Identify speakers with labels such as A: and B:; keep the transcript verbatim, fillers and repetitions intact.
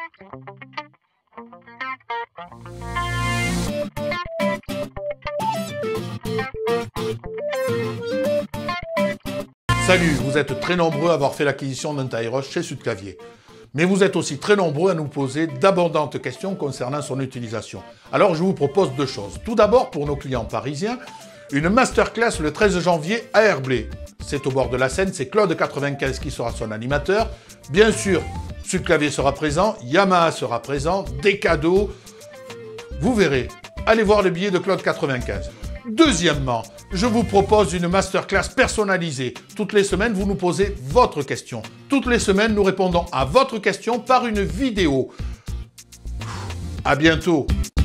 A: Salut, vous êtes très nombreux à avoir fait l'acquisition d'un taille rush chez Sudclavier. Mais vous êtes aussi très nombreux à nous poser d'abondantes questions concernant son utilisation. Alors je vous propose deux choses. Tout d'abord, pour nos clients parisiens, une masterclass le treize janvier à Herblay. C'est au bord de la Seine, c'est Claude quatre-vingt-quinze qui sera son animateur. Bien sûr, Sudclavier sera présent, Yamaha sera présent, des cadeaux. Vous verrez, allez voir le billet de Claude quatre-vingt-quinze. Deuxièmement, je vous propose une masterclass personnalisée. Toutes les semaines, vous nous posez votre question. Toutes les semaines, nous répondons à votre question par une vidéo. À bientôt.